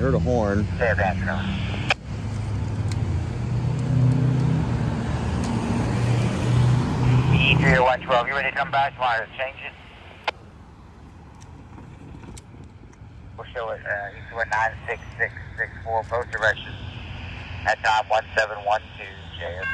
heard a horn. Okay, advance now. E30112, you ready to come back? Want to change it? We'll show it E2196664, both directions at time 1712 JFK.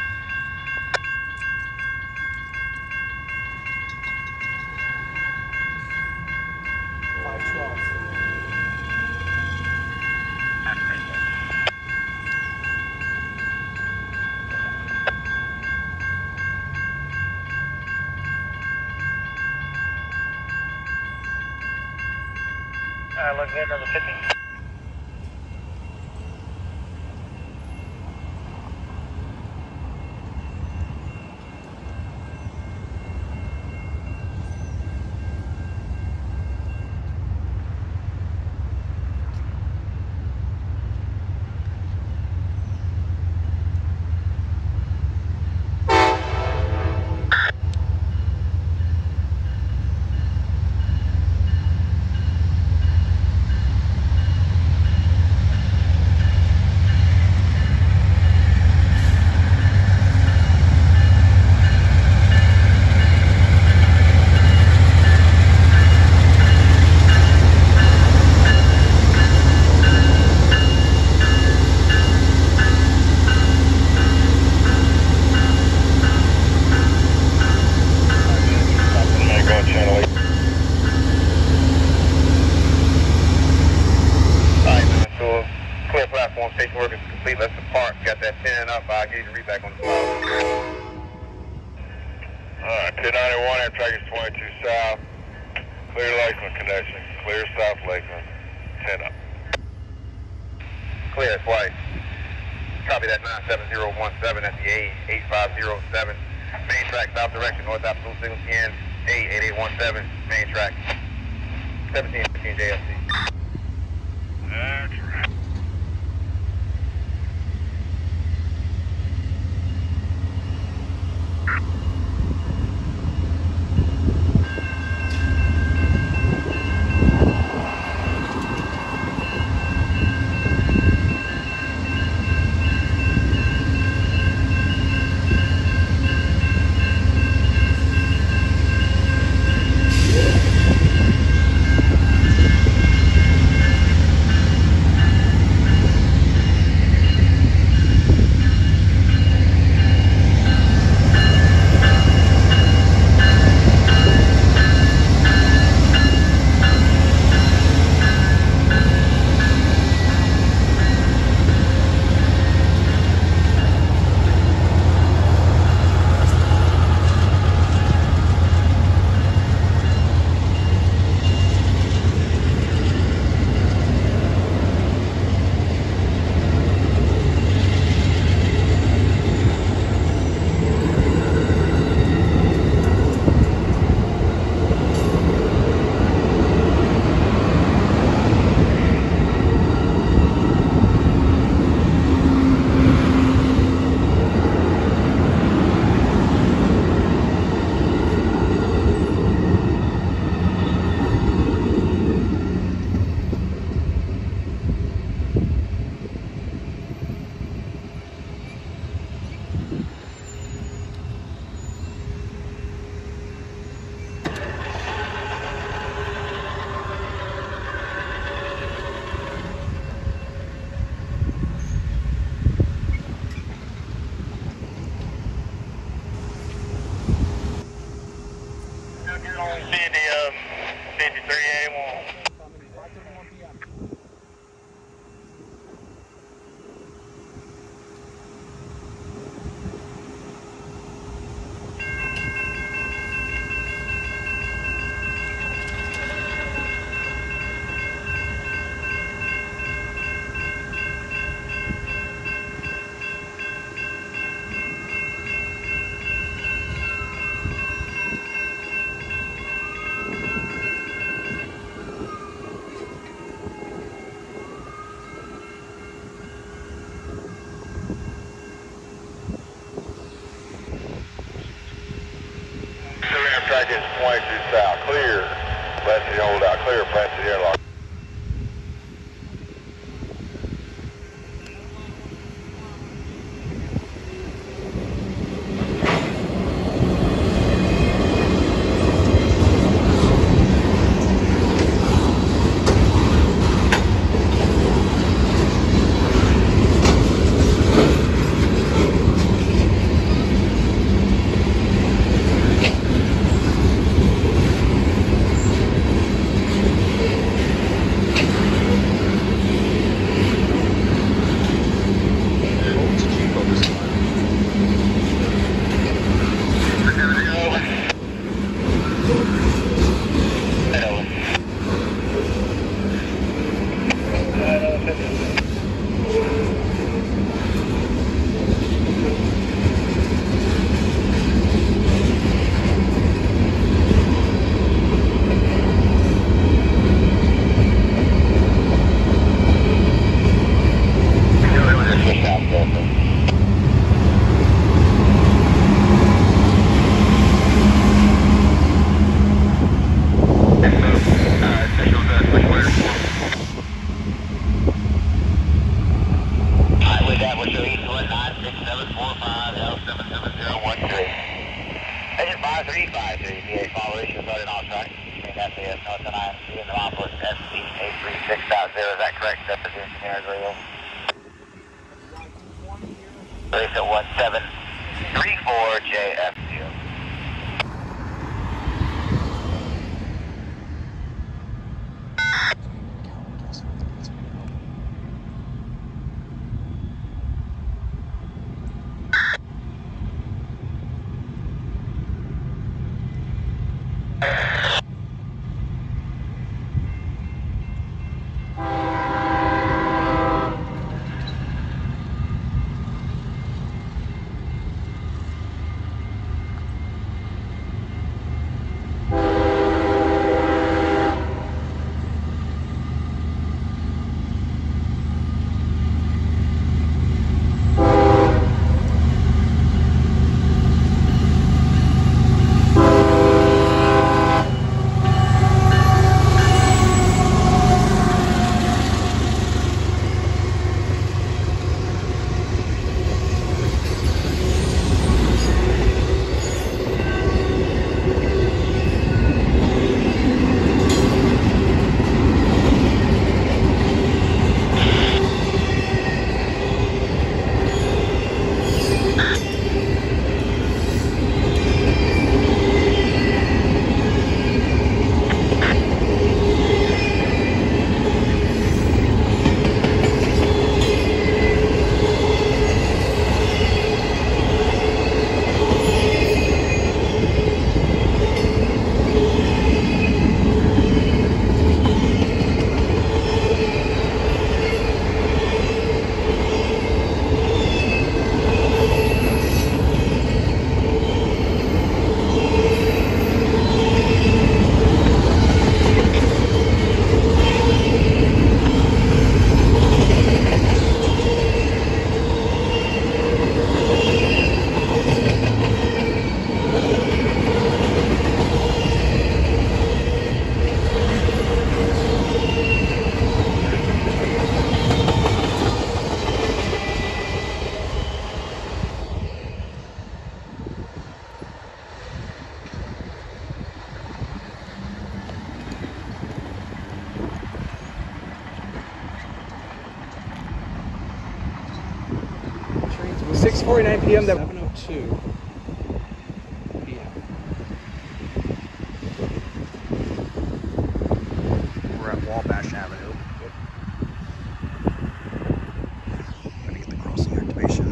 Look good, another 50. Station work is complete. Let's depart. Got that 10 up. I'll get you to read back on the file. Alright, 1091, air track is 22 south. Clear Lakeland connection. Clear South Lakeland. 10 up. Clear, flight. Copy that 97017 at the A8507. Main track, south direction, north absolute signal PN A8817. Main track. 1715 JFC. That's right. Track is 22 south. Clear. Plant City hold out. Clear. Plant City airlock. VA follow issue started on track. SAS North and IMC and the Monopolis SC 836.0. Is that correct? That's the engineer's radio. Race at 1734 JFQ. It was 6:49 p.m. 7:02 p.m. We're at Wabash Avenue. Let me get the crossing activation.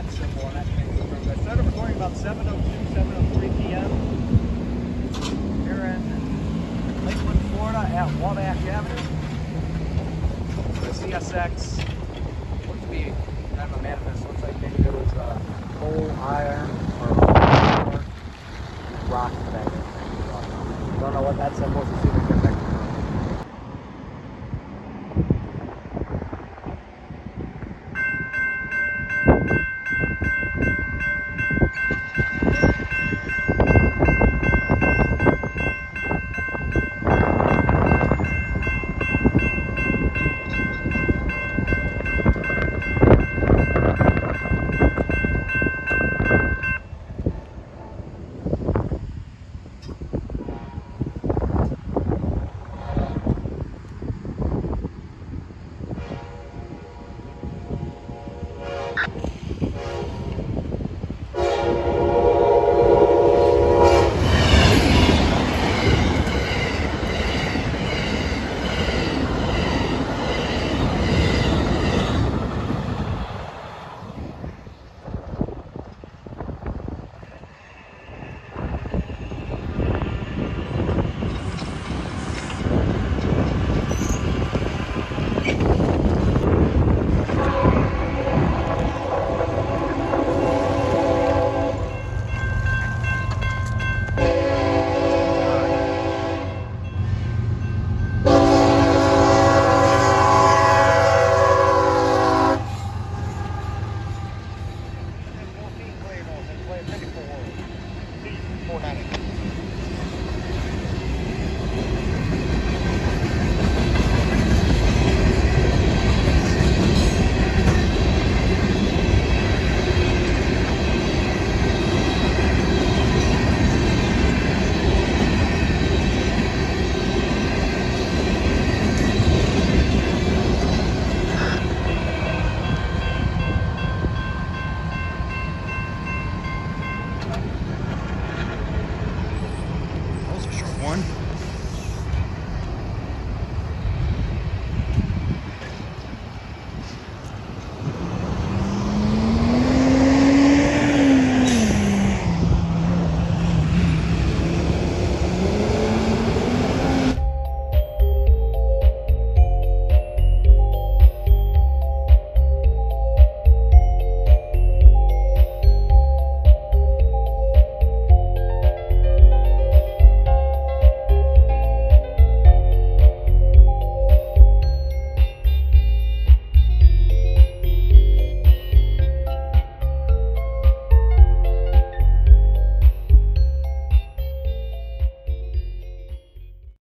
that symbol on that transfer. I started recording about 7:02, 7:03 p.m. here in Lakeland, Florida at Wabash Avenue. The CSX looks to be kind of a manifest. Looks like maybe there was coal, iron, or rock back there. Don't know what that symbol is.